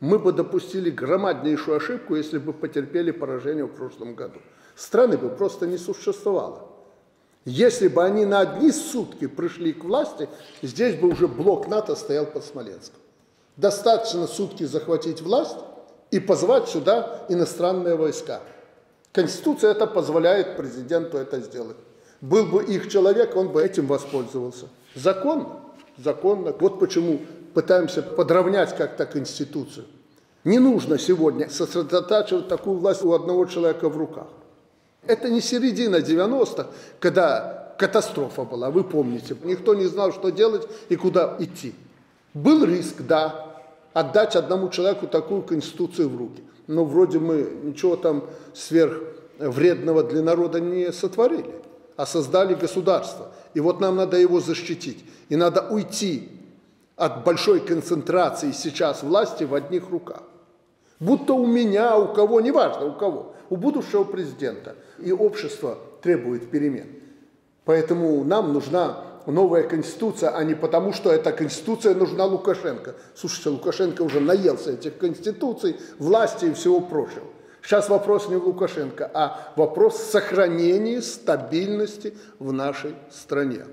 мы бы допустили громаднейшую ошибку, если бы потерпели поражение в прошлом году. Страны бы просто не существовало. Если бы они на одни сутки пришли к власти, здесь бы уже блок НАТО стоял под Смоленском. Достаточно сутки захватить власть и позвать сюда иностранные войска. Конституция это позволяет президенту это сделать. Был бы их человек, он бы этим воспользовался. Законно? Законно. Вот почему пытаемся подровнять как-то Конституцию. Не нужно сегодня сосредотачивать такую власть у одного человека в руках. Это не середина 90-х, когда катастрофа была, вы помните. Никто не знал, что делать и куда идти. Был риск, да, отдать одному человеку такую Конституцию в руки. Но вроде мы ничего там сверхвредного для народа не сотворили, а создали государство. И вот нам надо его защитить. И надо уйти от большой концентрации сейчас власти в одних руках. Будто у меня, у кого, неважно у кого, у будущего президента. И общество требует перемен. Поэтому нам нужна новая конституция, а не потому, что эта конституция нужна Лукашенко. Слушайте, Лукашенко уже наелся этих конституций, власти и всего прочего. Сейчас вопрос не в Лукашенко, а вопрос сохранения стабильности в нашей стране.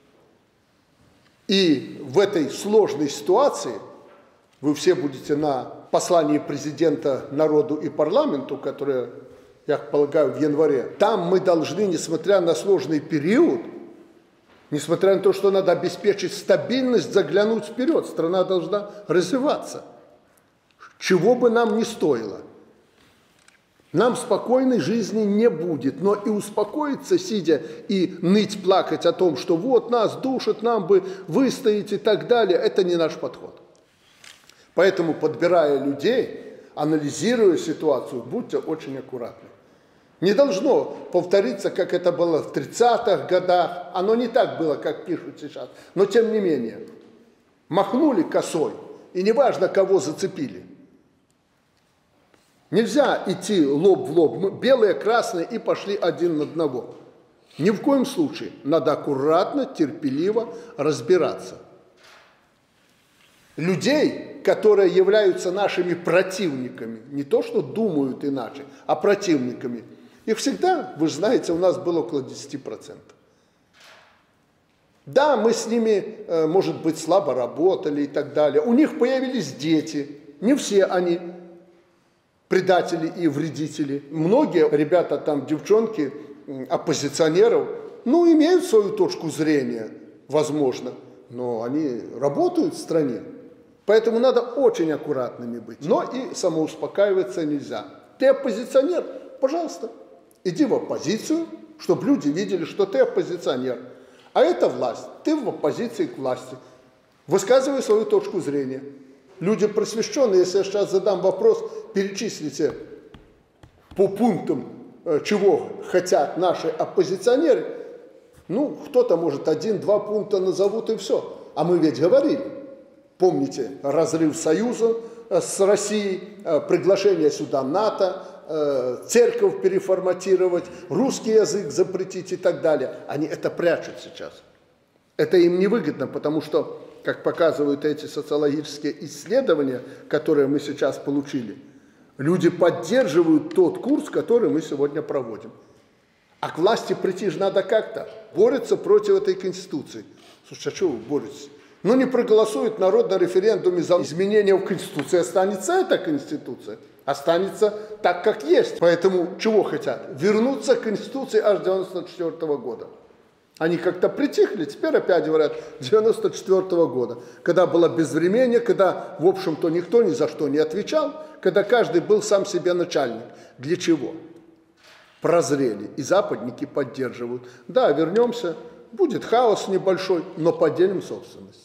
И в этой сложной ситуации вы все будете на послании президента народу и парламенту, которое, я полагаю, в январе. Там мы должны, несмотря на сложный период, несмотря на то, что надо обеспечить стабильность, заглянуть вперед. Страна должна развиваться. Чего бы нам ни стоило. Нам спокойной жизни не будет, но и успокоиться, сидя и ныть, плакать о том, что вот нас душат, нам бы выстоять и так далее, это не наш подход. Поэтому, подбирая людей, анализируя ситуацию, будьте очень аккуратны. Не должно повториться, как это было в 30-х годах, оно не так было, как пишут сейчас, но тем не менее, махнули косой, и неважно, кого зацепили. Нельзя идти лоб в лоб, белые, красные, и пошли один на одного. Ни в коем случае. Надо аккуратно, терпеливо разбираться. Людей, которые являются нашими противниками, не то что думают иначе, а противниками, их всегда, вы же знаете, у нас было около 10%. Да, мы с ними, может быть, слабо работали и так далее. У них появились дети, не все они предатели и вредители. Многие ребята, там, девчонки, оппозиционеров, ну, имеют свою точку зрения, возможно, но они работают в стране. Поэтому надо очень аккуратными быть. Но и самоуспокаиваться нельзя. Ты оппозиционер? Пожалуйста, иди в оппозицию, чтобы люди видели, что ты оппозиционер. А это власть. Ты в оппозиции к власти. Высказывай свою точку зрения. Люди просвещенные, если я сейчас задам вопрос, перечислите по пунктам, чего хотят наши оппозиционеры, ну, кто-то, может, 1-2 пункта назовут и все. А мы ведь говорили. Помните, разрыв союза с Россией, приглашение сюда НАТО, церковь переформатировать, русский язык запретить и так далее. Они это прячут сейчас. Это им невыгодно, потому что, как показывают эти социологические исследования, которые мы сейчас получили, люди поддерживают тот курс, который мы сегодня проводим. А к власти прийти же надо как-то. Борются против этой Конституции. Слушайте, а что вы боретесь? Ну, не проголосует народ на референдуме за изменение в Конституции, останется эта Конституция. Останется так, как есть. Поэтому чего хотят? Вернуться к Конституции аж 1994 года. Они как-то притихли, теперь опять говорят 1994 года. Когда было безвременье, когда, в общем-то, никто ни за что не отвечал, когда каждый был сам себе начальник. Для чего? Прозрели, и западники поддерживают. Да, вернемся, будет хаос небольшой, но поделим собственность.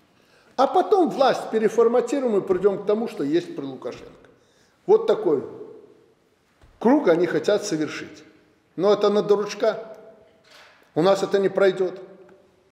А потом власть переформатируем и придем к тому, что есть при Лукашенко. Вот такой круг они хотят совершить. Но это на дурачка. У нас это не пройдет.